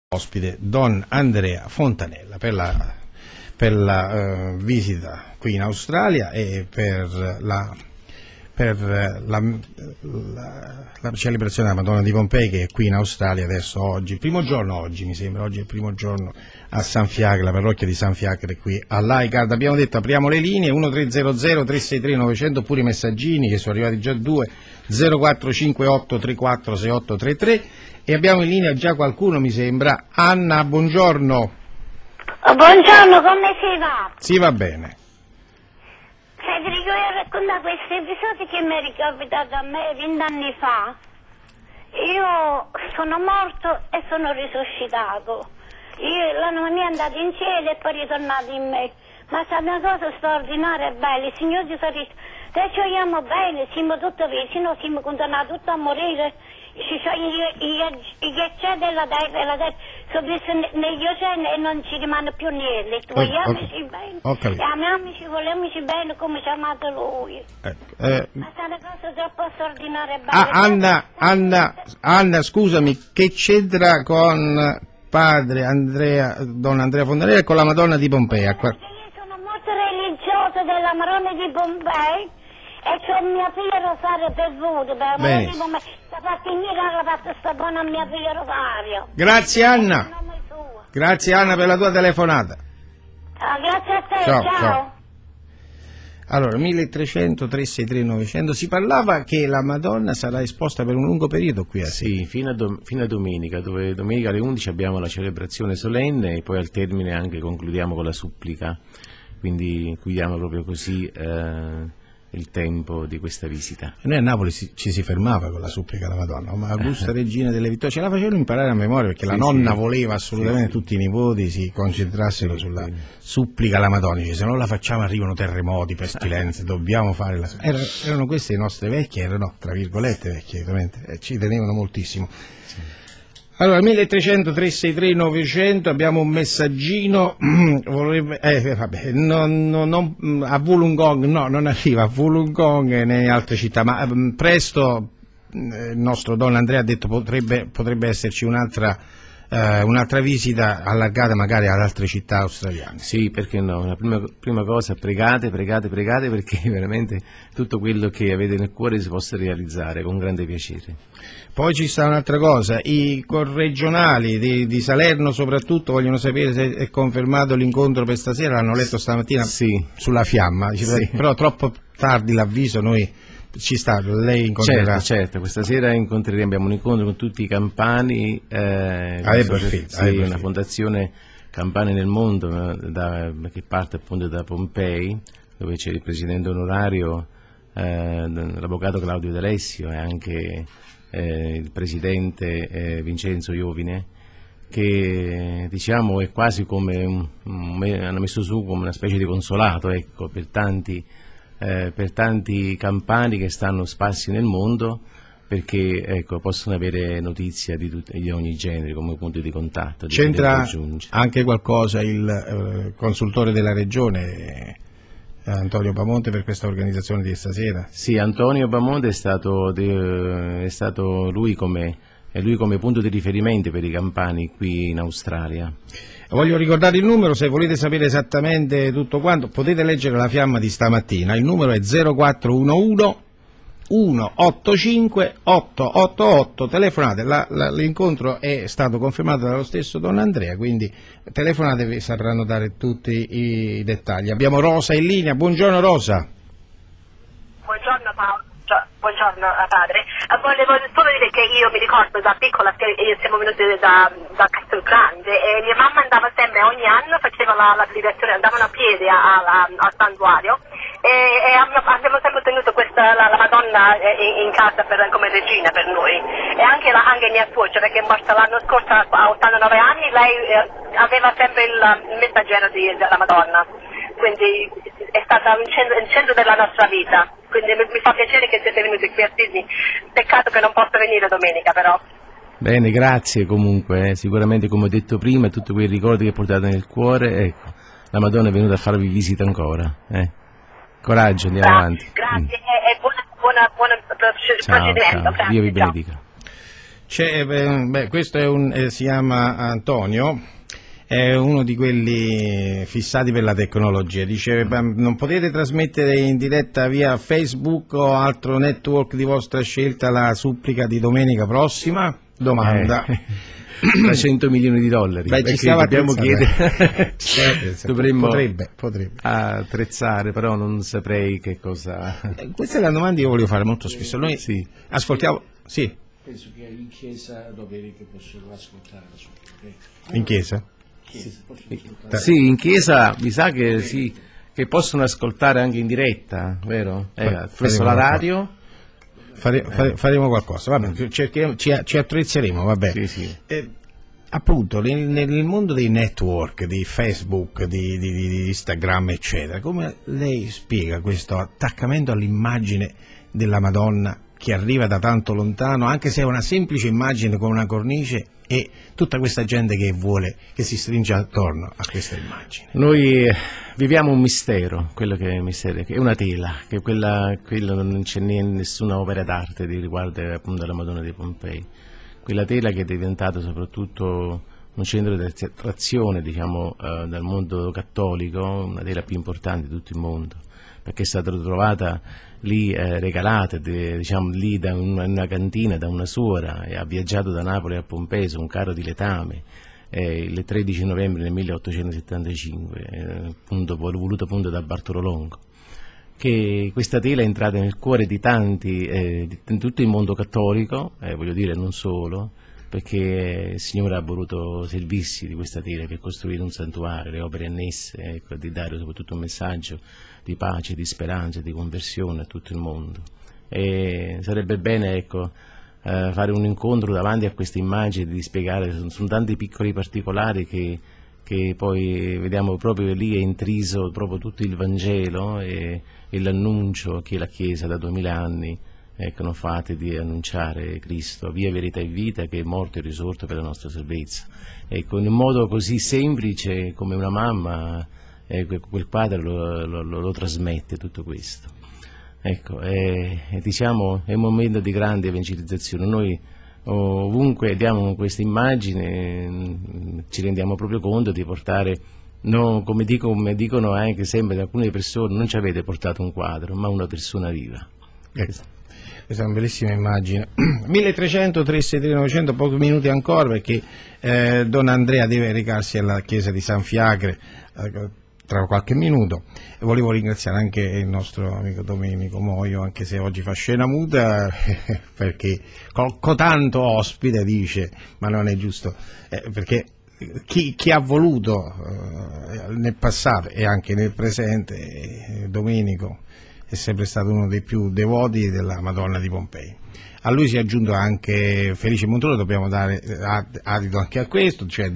Ospite Don Andrea Fontanella per la visita qui in Australia e per la celebrazione della Madonna di Pompei, che è qui in Australia adesso oggi, il primo giorno oggi mi sembra, oggi è il primo giorno a San Fiacre, la parrocchia di San Fiacre qui all'Aicard. Abbiamo detto apriamo le linee 1300 363 900 oppure i messaggini, che sono arrivati già due, 0458 34 6833, e abbiamo in linea già qualcuno mi sembra. Anna, buongiorno. Buongiorno, come si va? Sì, va bene. Federico, io racconto questo episodio che mi è ricapitato a me 20 anni fa. Io sono morto e sono risuscitato. L'anima mia è andata in cielo e poi è ritornata in me. Ma è stata una cosa straordinaria e bella. Il Signore ci sta detto, se ci vogliamo bene, siamo tutti vicini, siamo condannati tutti a morire. I ghiacciai della terra sono messi negli oceani e non ci rimane più niente. Vogliamoci bene e amiamoci, volemici bene come ci ha amato Lui. Ma è una cosa troppo straordinaria e bella. Anna, scusami, che c'entra con padre Don Andrea Fontanella e con la Madonna di Pompei? Perché io sono molto religiosa della Madonna di Pompei e c'ho mia figlia Rosario perduta, per la Madonna di Pompei. La fatta in mia che l'ha fatta sta buona mia figlia Rosario. Grazie Anna. Grazie Anna per la tua telefonata. Grazie a te, ciao. Allora, 1300 363 900, si parlava che la Madonna sarà esposta per un lungo periodo qui a Sì, fino a domenica, dove domenica alle 11 abbiamo la celebrazione solenne e poi al termine anche concludiamo con la supplica, quindi chiudiamo proprio così il tempo di questa visita. Noi a Napoli ci si fermava con la supplica alla Madonna, ma Augusta Regina delle Vittorie ce la facevano imparare a memoria, perché la nonna voleva assolutamente tutti i nipoti si concentrassero sulla supplica alla Madonna. Dice, se non la facciamo arrivano terremoti, pestilenze, dobbiamo fare la supplica. Erano queste le nostre vecchie, erano tra virgolette vecchie, ovviamente, ci tenevano moltissimo. Allora, 1300 363 900, abbiamo un messaggino, a Wollongong, no, non arriva a Wollongong e nelle altre città, ma presto il nostro Don Andrea ha detto potrebbe esserci un'altra visita allargata magari ad altre città australiane. Sì, perché no? La prima cosa, pregate, perché veramente tutto quello che avete nel cuore si possa realizzare con grande piacere. Poi ci sta un'altra cosa, i corregionali di Salerno soprattutto vogliono sapere se è confermato l'incontro per stasera, l'hanno letto stamattina sulla Fiamma, però troppo tardi l'avviso, noi ci sta, lei incontrerà. Certo, questa sera abbiamo un incontro con tutti i campani, una fondazione Campani nel Mondo che parte appunto da Pompei, dove c'è il presidente onorario, l'avvocato Claudio D'Alessio e anche il presidente Vincenzo Iovine, che diciamo è quasi come hanno messo su come una specie di consolato, ecco, per tanti campani che stanno sparsi nel mondo, perché ecco, possono avere notizia di ogni genere come punto di contatto. C'entra anche qualcosa il consultore della regione Antonio Bamonte per questa organizzazione di stasera? Sì, Antonio Bamonte è stato lui come punto di riferimento per i campani qui in Australia. Voglio ricordare il numero, se volete sapere esattamente tutto quanto potete leggere la Fiamma di stamattina, il numero è 0411 185 888, telefonate, l'incontro è stato confermato dallo stesso Don Andrea, quindi telefonate, vi sapranno dare tutti i dettagli. Abbiamo Rosa in linea, buongiorno Rosa. Buongiorno Paolo. Buongiorno padre, volevo solo dire che io mi ricordo da piccola che siamo venuti da Castelgrande e mia mamma andava sempre, ogni anno faceva la delegazione, andavano a piedi al santuario e abbiamo sempre tenuto la Madonna in casa come regina per noi, e anche mia suocera che è morta l'anno scorso a 89 anni, lei aveva sempre il messaggero della Madonna, quindi è stata il centro della nostra vita. Quindi mi fa piacere che siete venuti qui a Sydney, peccato che non posso venire domenica però. Bene, grazie comunque, sicuramente come ho detto prima, tutti quei ricordi che portate nel cuore, ecco, la Madonna è venuta a farvi visita ancora. Coraggio, andiamo avanti. Grazie e buona procedimento. Ciao, Dio vi benedica. Questo è si chiama Antonio, è uno di quelli fissati per la tecnologia. Dice: non potete trasmettere in diretta via Facebook o altro network di vostra scelta la supplica di domenica prossima? Domanda. Da $100 milioni. Ci stiamo dobbiamo chiedere. Dovremmo potrebbe attrezzare, però non saprei che cosa. Questa è la domanda che io voglio fare molto spesso. Noi ascoltiamo. Sì. Penso che in chiesa dove possono ascoltare la supplica. In chiesa? Sì, in chiesa mi sa che sì, che possono ascoltare anche in diretta, vero? Presso la radio. Faremo qualcosa, vabbè, ci attrezzeremo, vabbè. Sì. Appunto, nel mondo dei network, di Facebook, di Instagram, eccetera, come lei spiega questo attaccamento all'immagine della Madonna che arriva da tanto lontano, anche se è una semplice immagine con una cornice, e tutta questa gente che si stringe attorno a questa immagine? Noi viviamo un mistero, quello che è un mistero, che è una tela, che quella non c'è nessuna opera d'arte di riguardo appunto alla Madonna di Pompei. Quella tela che è diventata soprattutto un centro di attrazione, diciamo, dal mondo cattolico, una tela più importante di tutto il mondo, perché è stata trovata lì regalata, diciamo, lì da una cantina, da una suora, e ha viaggiato da Napoli a Pompei su un carro di letame il 13 novembre del 1875, voluto appunto da Bartolo Longo. Che questa tela è entrata nel cuore di tanti, di tutto il mondo cattolico, voglio dire non solo, perché il Signore ha voluto servirsi di questa tela per costruire un santuario, le opere annesse, ecco, di dare soprattutto un messaggio di pace, di speranza, di conversione a tutto il mondo. E sarebbe bene, ecco, fare un incontro davanti a queste immagini, di spiegare, sono tanti piccoli particolari che poi vediamo proprio lì è intriso proprio tutto il Vangelo e l'annuncio che la Chiesa da 2000 anni hanno fatto di annunciare Cristo, via, verità e vita, che è morto e risorto per la nostra salvezza. Ecco, in un modo così semplice come una mamma, quel padre lo trasmette tutto questo. Ecco, diciamo è un momento di grande evangelizzazione. Noi ovunque diamo questa immagine ci rendiamo proprio conto di portare, no, come dicono anche sempre alcune persone, non ci avete portato un quadro ma una persona viva. Questa è una bellissima immagine. 1300 363 900, pochi minuti ancora, perché Don Andrea deve recarsi alla chiesa di San Fiacre tra qualche minuto. Volevo ringraziare anche il nostro amico Domenico Moio, anche se oggi fa scena muta, perché tanto ospite dice, ma non è giusto, perché chi ha voluto nel passato e anche nel presente, Domenico è sempre stato uno dei più devoti della Madonna di Pompei. A lui si è aggiunto anche Felice Montrone, dobbiamo dare adito anche a questo, cioè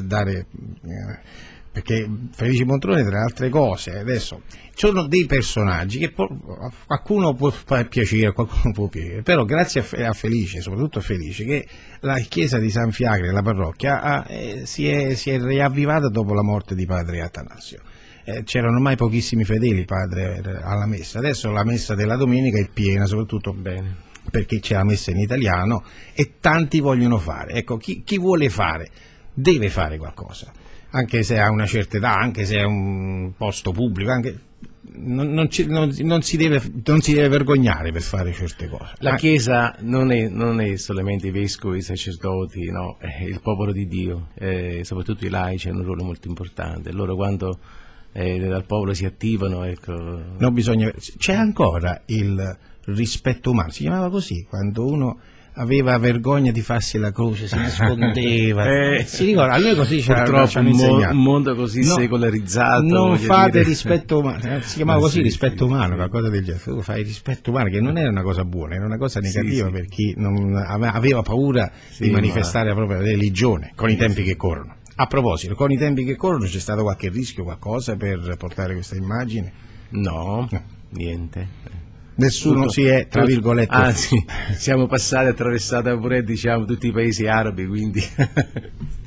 perché Felice Montrone, tra le altre cose, adesso sono dei personaggi che qualcuno può far piacere, qualcuno può piacere, però grazie a Felice, soprattutto a Felice, che la chiesa di San Fiacre, la parrocchia, si è riavvivata dopo la morte di padre Atanasio. C'erano ormai pochissimi fedeli, padre, alla messa. Adesso la messa della domenica è piena, soprattutto perché c'è la messa in italiano e tanti vogliono fare. Ecco, chi vuole fare deve fare qualcosa, anche se ha una certa età, anche se è un posto pubblico, anche non si deve vergognare per fare certe cose. La Chiesa non è solamente i vescovi, i sacerdoti, no, il popolo di Dio, soprattutto i laici hanno un ruolo molto importante. Loro quando dal popolo si attivano, ecco. Non bisogna. C'è ancora il rispetto umano, si chiamava così, quando uno aveva vergogna di farsi la croce, si nascondeva. Si ricorda, a noi così purtroppo un mondo così secolarizzato. Non fate rispetto umano, si chiamava così, rispetto umano, qualcosa del genere. Tu fai rispetto umano, che non era una cosa buona, era una cosa negativa per chi non aveva paura di manifestare la propria religione con i tempi che corrono. A proposito, con i tempi che corrono c'è stato qualche rischio, qualcosa per portare questa immagine? No. Niente. Nessuno si è, tra virgolette, anzi, siamo passati attraversati pure, diciamo, tutti i paesi arabi, quindi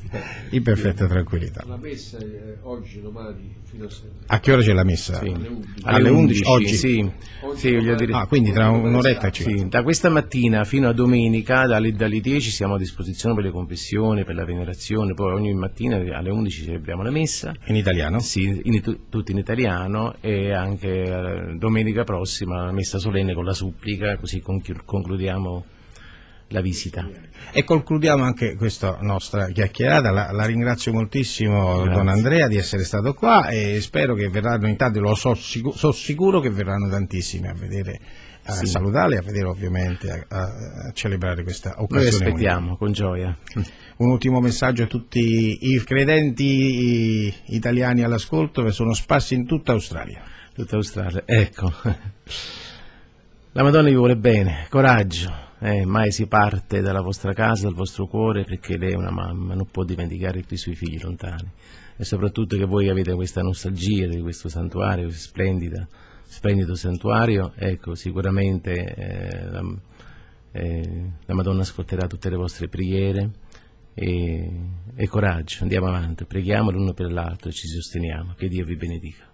in perfetta tranquillità. La messa oggi, domani, fino a sera. A che ora c'è la messa? Sì. Alle 11 oggi? Sì, voglio dire. Quindi tra un'oretta circa. Sì, da questa mattina fino a domenica, dalle 10 siamo a disposizione per le confessioni, per la venerazione, poi ogni mattina alle 11 celebriamo la messa. In italiano? Sì, tutti in italiano, e anche domenica prossima la messa solenne con la supplica, così concludiamo la visita. E concludiamo anche questa nostra chiacchierata. La ringrazio moltissimo. Grazie. Don Andrea, di essere stato qua, e spero che verranno, intanto lo so sicuro che verranno tantissimi a vedere, a salutare, a vedere ovviamente, a celebrare questa occasione. Noi aspettiamo con gioia. Un ultimo messaggio a tutti i credenti italiani all'ascolto, che sono sparsi in tutta Australia. Tutta Australia, ecco. La Madonna vi vuole bene, coraggio. Mai si parte dalla vostra casa, dal vostro cuore, perché lei è una mamma, non può dimenticare i suoi figli lontani, e soprattutto che voi avete questa nostalgia di questo santuario, questo splendido santuario. Ecco, sicuramente la Madonna ascolterà tutte le vostre preghiere, e coraggio, andiamo avanti, preghiamo l'uno per l'altro e ci sosteniamo. Che Dio vi benedica.